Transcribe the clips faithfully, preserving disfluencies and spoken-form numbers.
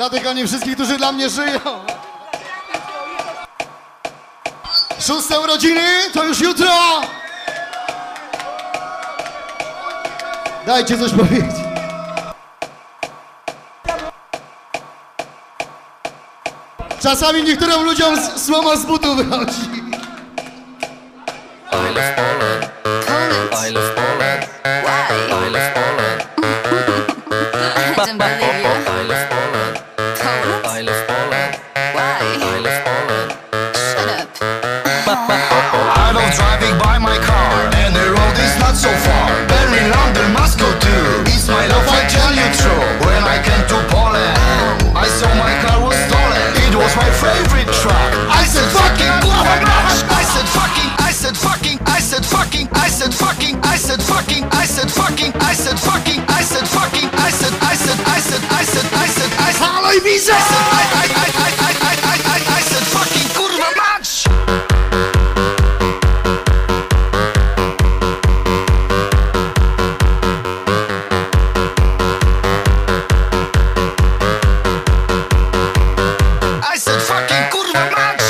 Dlatego nie wszystkich, którzy dla mnie żyją. Szóste urodziny to już jutro. Dajcie coś powiedzieć. Czasami niektórym ludziom słoma z butów wychodzi. I love Poland. Poland. I love Poland. Why? I love Poland. I don't believe you. I love Poland. Poland. I love Poland. Why? I love Poland. Shut up. I love driving by my car, and the road is not so far. Berlin, London, Moscow too. It's my love, I tell you true. When I came to Poland, I saw my car was stolen. It was my favorite truck. I said fucking kurwa mać. I said fucking. I said fucking. I said fucking. I said fucking. I said fucking. I said fucking. I said fucking. I said fucking. I said. I said. I said. I said. I said. I said. Halo Ibiza! I said. I. I. I. I. I. I. I. I. I said fucking kurwa mać. I said fucking kurwa mać.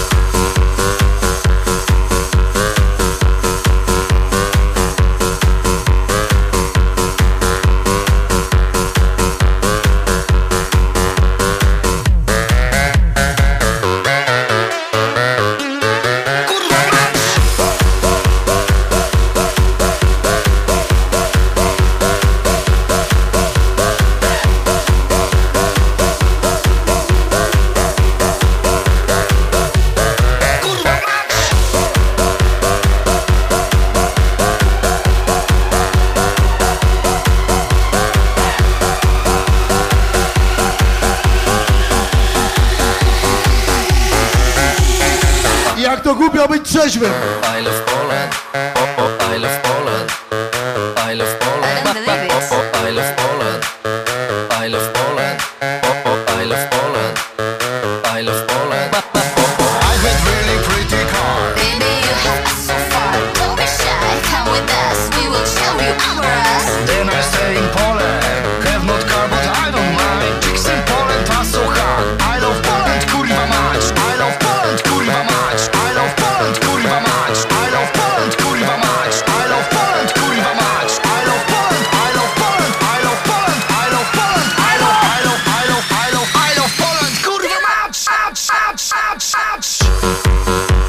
Jak to głupio być trzeźwym. I love Poland. I love Poland. I love Poland. I don't believe it. I love Poland. I love Poland. I love Poland. I love Poland. I had really pretty car. Baby, you have us so far. Don't be shy, come with us. We will show you our us. Then I stay in Poland. Have not car, but I don't mind. Chicks in Poland are so hot. I love Poland, kurwa mać. I love Poland, kurwa mać. I love Poland, kurwa mać. I love Poland, kurwa mać. I love Poland, kurwa mać. I love Poland, I love Poland, I love Poland, I love Poland, I love, I love, I love, I love, I love Poland, kurwa mać. Ouch, ouch, ouch, ouch.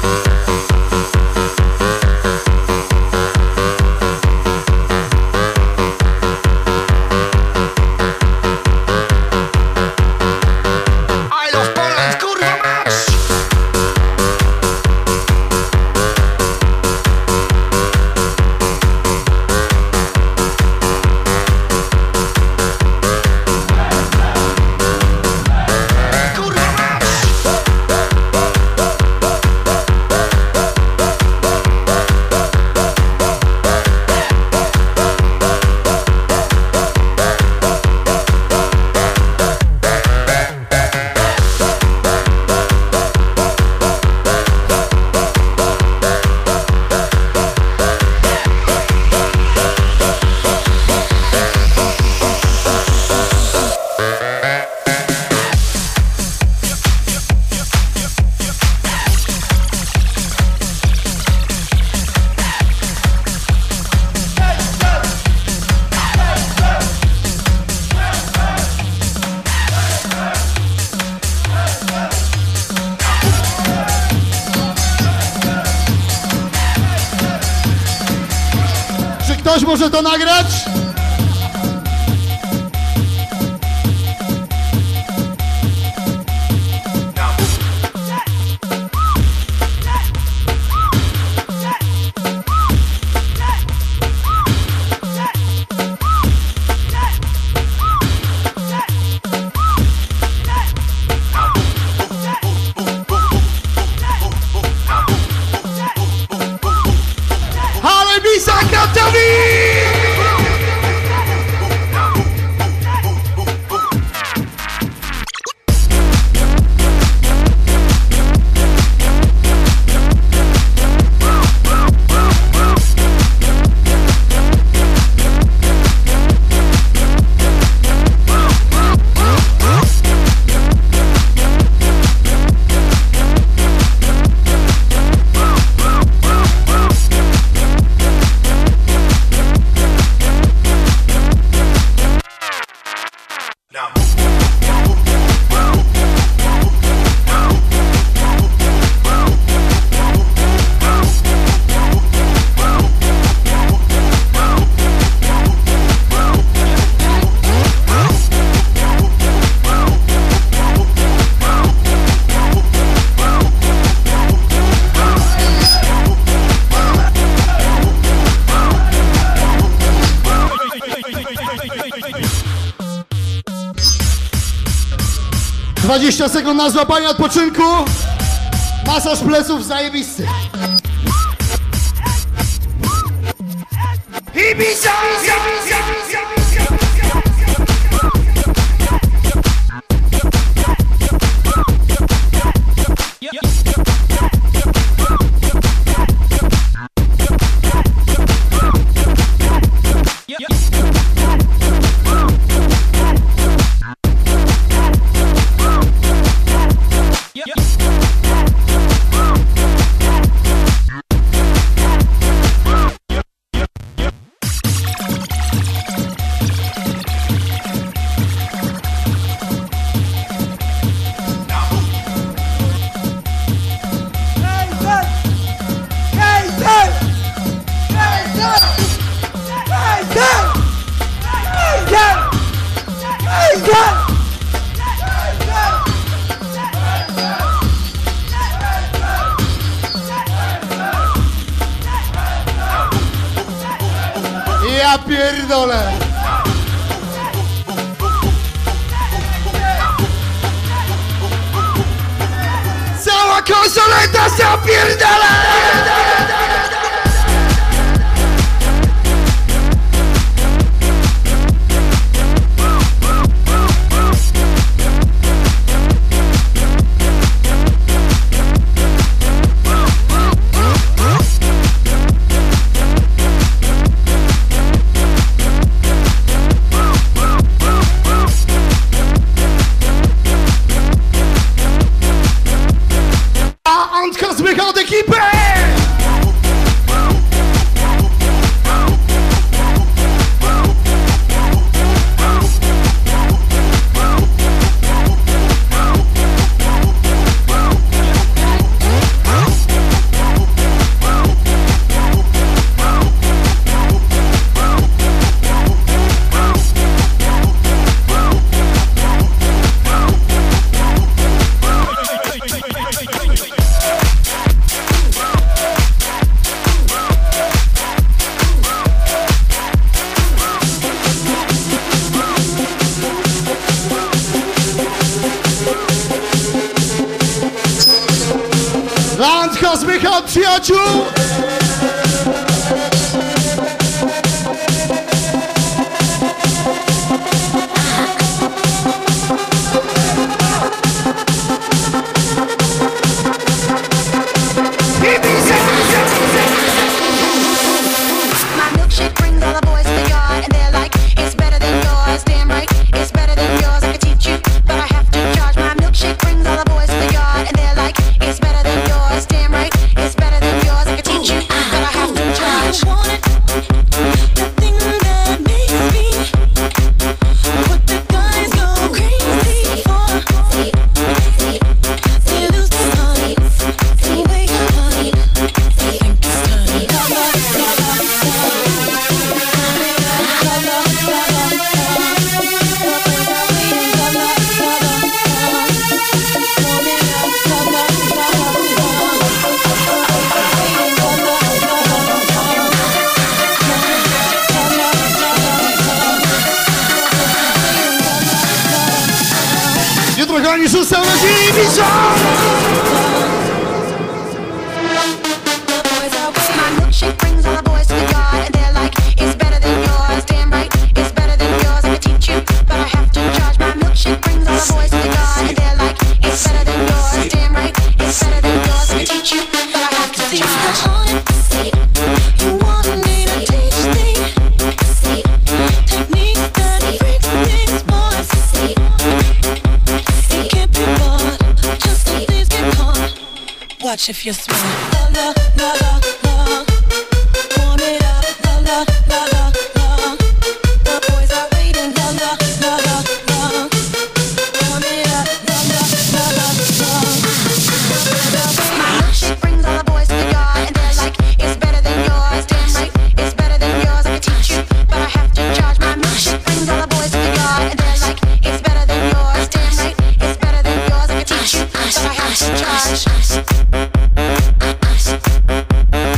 I love Poland, kurwa mać. Kurwa mać. Czy ktoś może to nagrać? Halo Ibiza, gotowi! dwadzieścia sekund na złapanie odpoczynku. Masaż pleców zajebisty. Ibiza! Ja pierdolę! Cała konsoleta się pierdolę! Od ekipy! Randka z Michał przyjaciół! Kochani, szósta urodziny Ibiza! Watch if you're smart. La, la, la, la. Warm it up. La, la, la, la, la. The boys are waiting. La, la, la, la, la. Warm it up. La, la, la, la, la. My milkshake brings all the boys to the yard, and they're like, it's better than yours. Damn right, it's better than yours. I can teach you, but I have to charge. My milkshake brings all the boys to the yard, and they're like, it's better than yours. Damn right, it's better than yours. I can teach you, but I have to charge.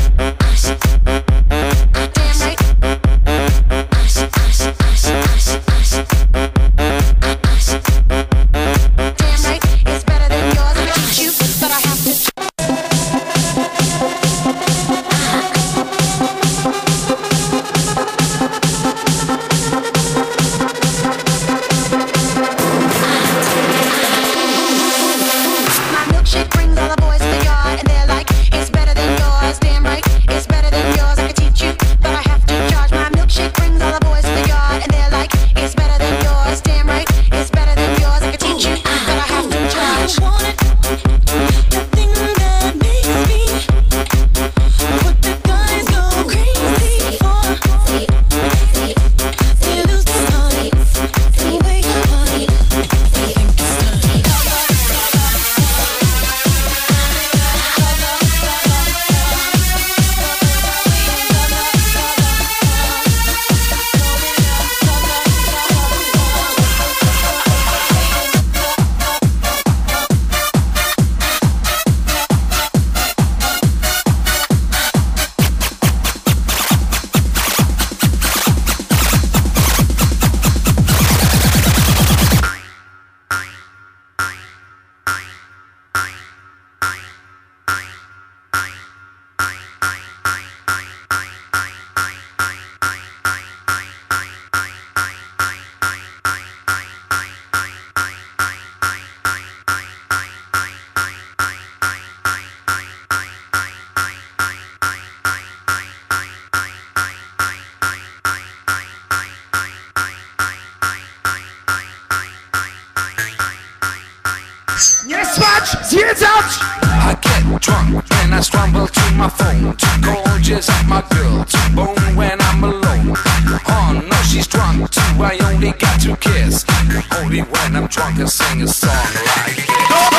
zwiedzać! I get drunk when I stumble to my phone. Too gorgeous at my girl, too bone when I'm alone. Oh no, she's drunk too, I only got to kiss. Only when I'm drunk and sing a song like this.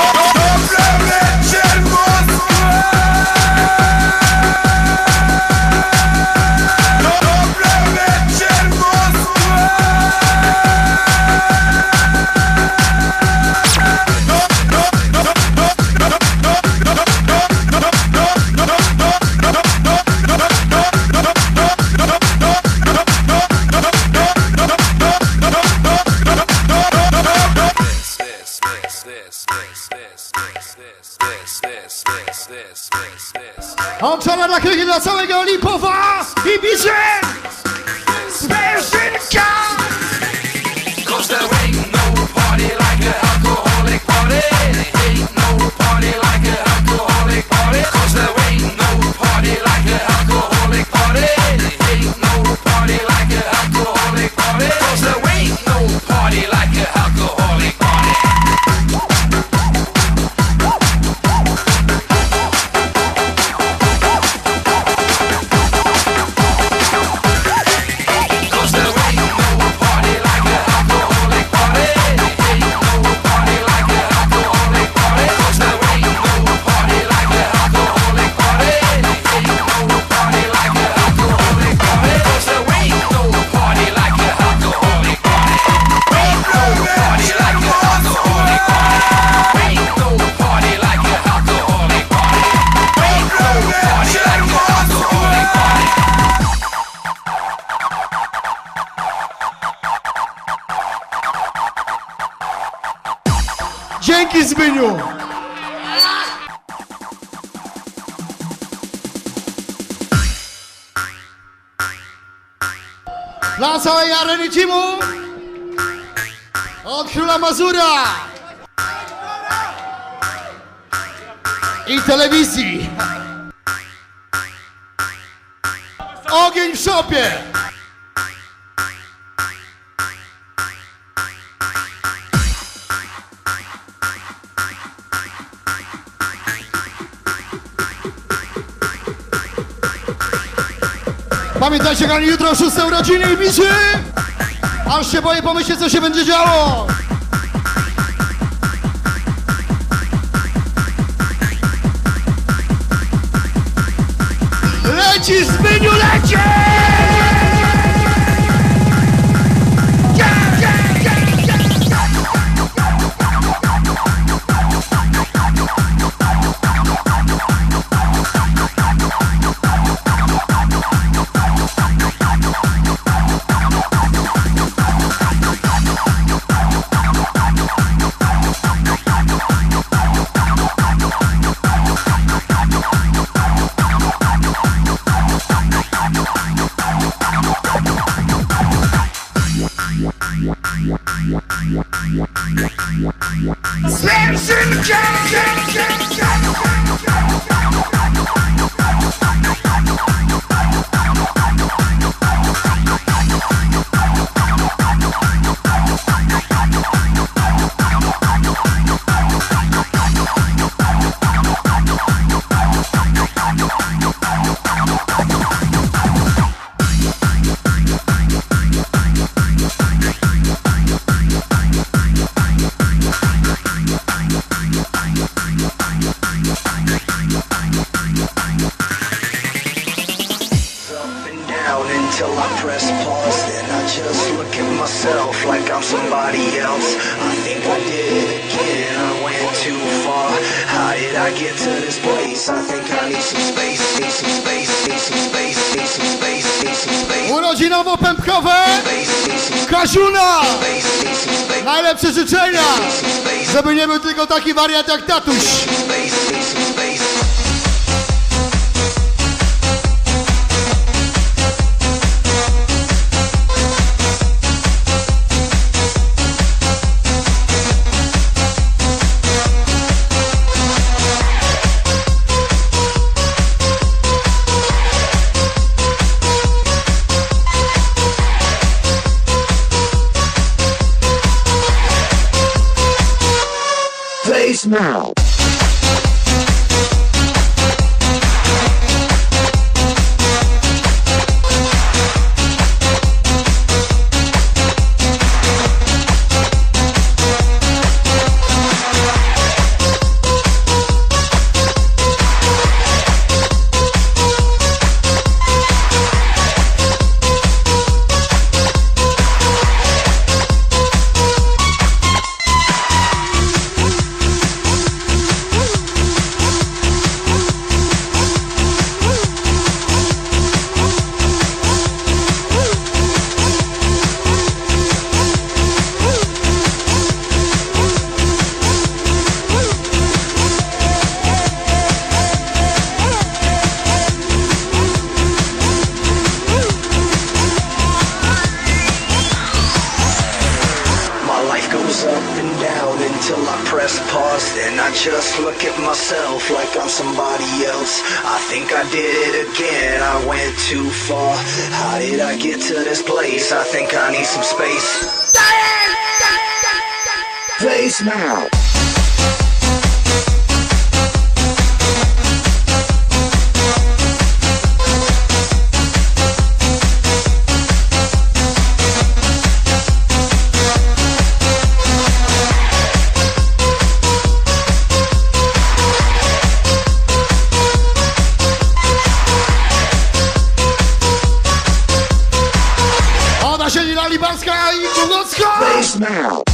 Omczana dla Krygi, dla całego Lipowa i Biżyn! Spężynka! Cause there ain't no party like a alcoholic party. Ain't no party like a alcoholic party. Cause there ain't no party like a alcoholic party. Ain't no party like a alcoholic party. Cause there ain't no party like a alcoholic party. Dzięki, Zbyniu! Dla całej areny teamu od Króla Mazura i telewizji Ogień w szopie! Pamiętajcie, kochani, jutro szóste urodziny i biczy! Aż się boję pomyśleć, co się będzie działo! Leci, Zbyniu, leci! Urodzinowo-pępkowe Kaziuna! Najlepsze życzenia! Żeby nie był tylko taki wariat jak tatuś! Now. myself like I'm somebody else. I think I did it again, I went too far. How did I get to this place? I think I need some space. Face now. Zielina Libarska i Północka! Face now.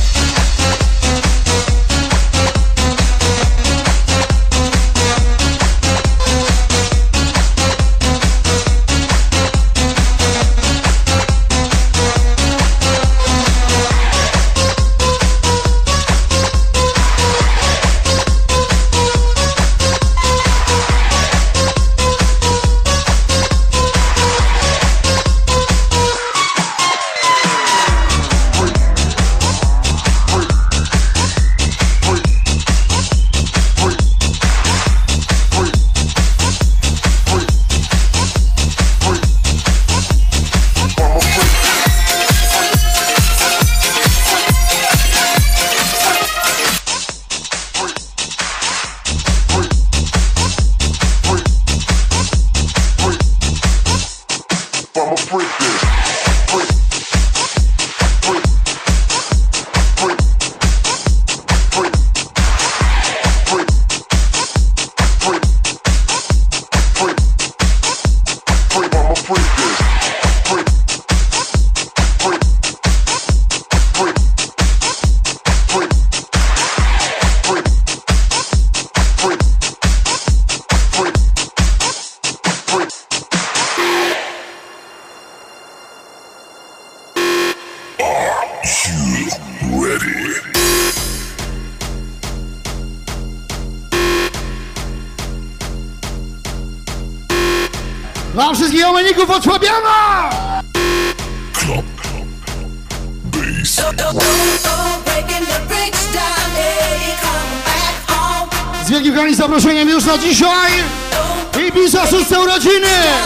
Dla wszystkich omeników od Fabiana! Z wielkim kochani zaproszeniem już na dzisiaj Ibiza szóste urodziny!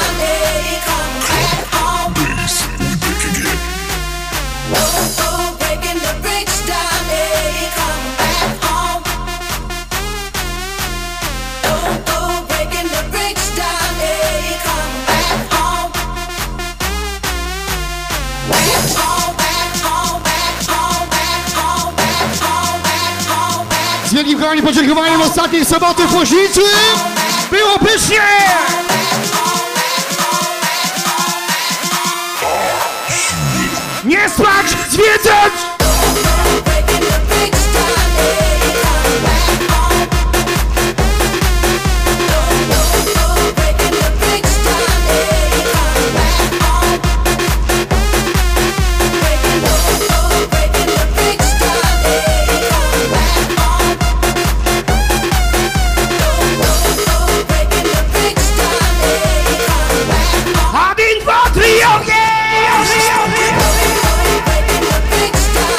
Z wielkim kochani podziękowaniem ostatniej soboty w Łośnicy było pysznie! Nie spać, zwiedzać! Jeden, dwa, trzy, ogień!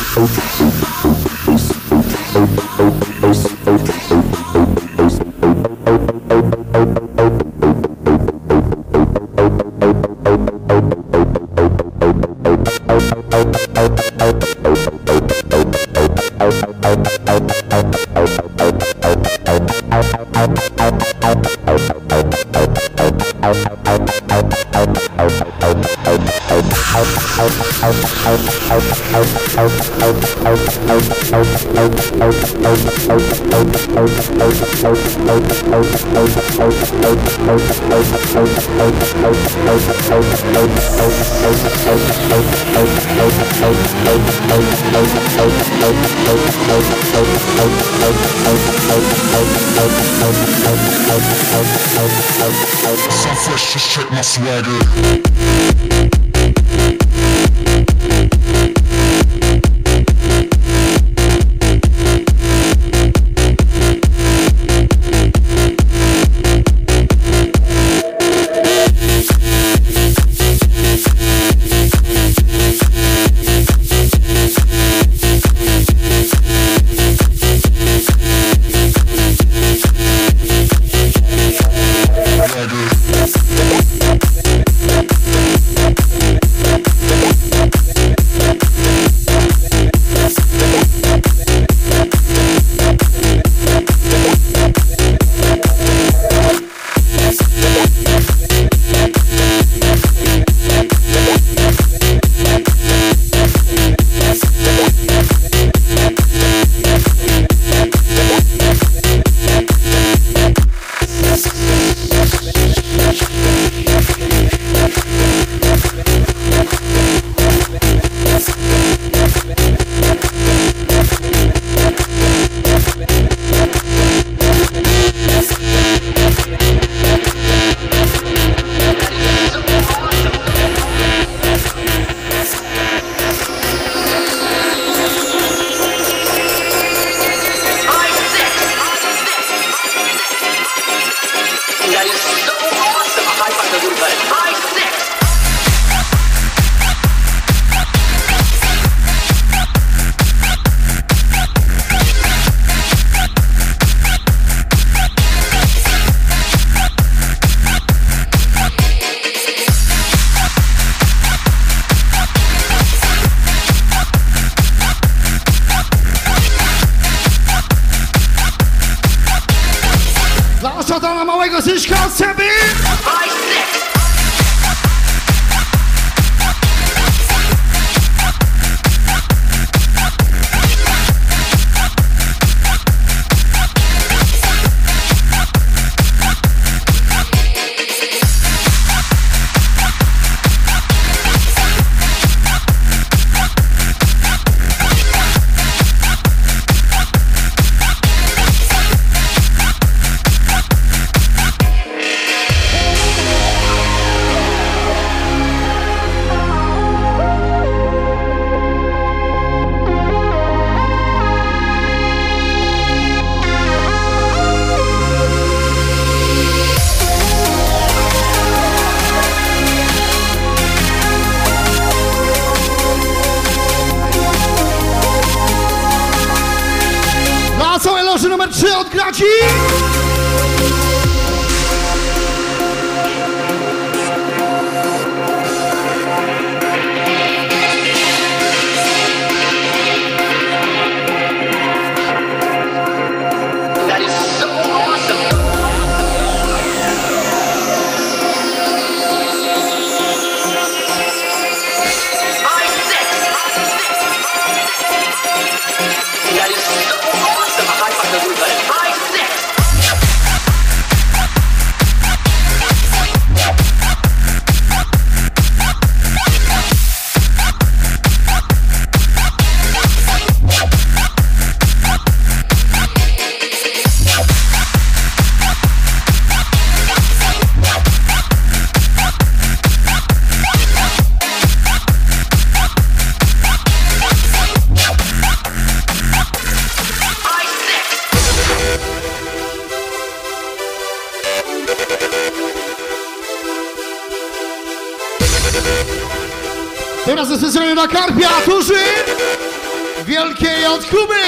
So fresh, just check my swagger. Szatana małego Zyszka od siebie! Całe loży numer trzy od Graci! That is so awesome! I six! That is so awesome! A high five to everybody. I six! Teraz specjalnie na Karpia, Turzy! wielkiej od Kuby.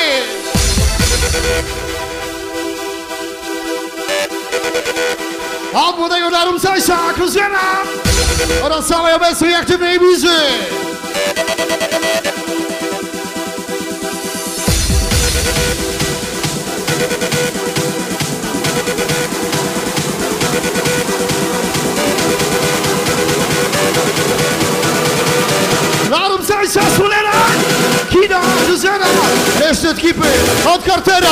Od młodego Darumcajsa, Kruziana oraz całej obecnej aktywnej bizy. Darumcajsa, Sulera, Kida, Kruziana, jeszcze ekipy od Cartera.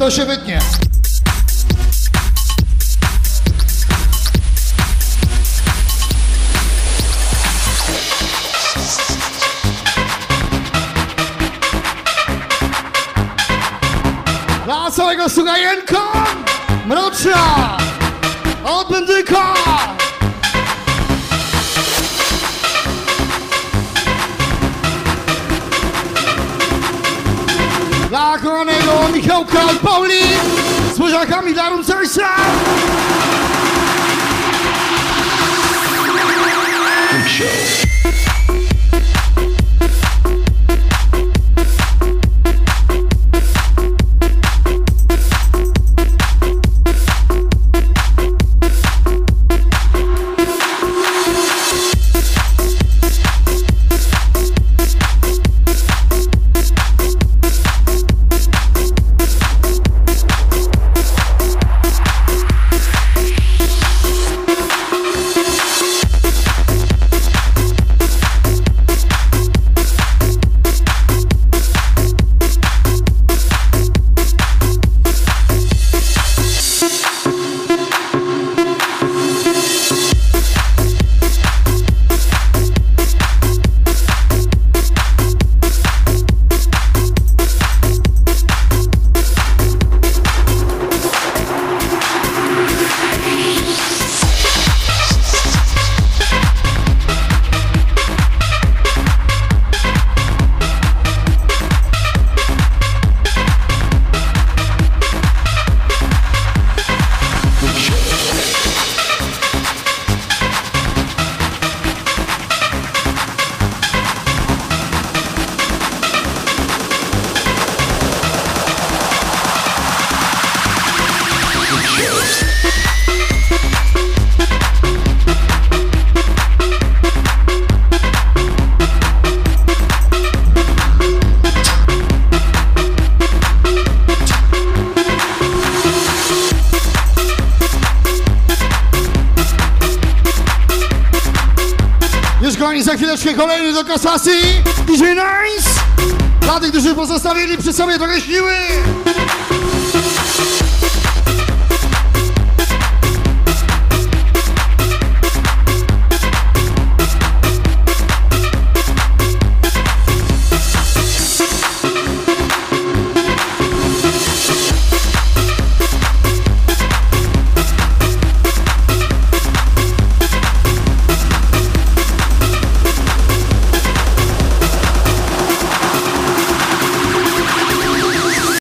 to się wytnie. Dla całego Sugajenka, Mroczna, od Bendyka. Dla kochanego Michałka od Pauli, z buziakami dla Rumcersa. Za chwileczkę kolejny do kasacji D J Nice. Dla tych, którzy pozostawili przy sobie trochę siły.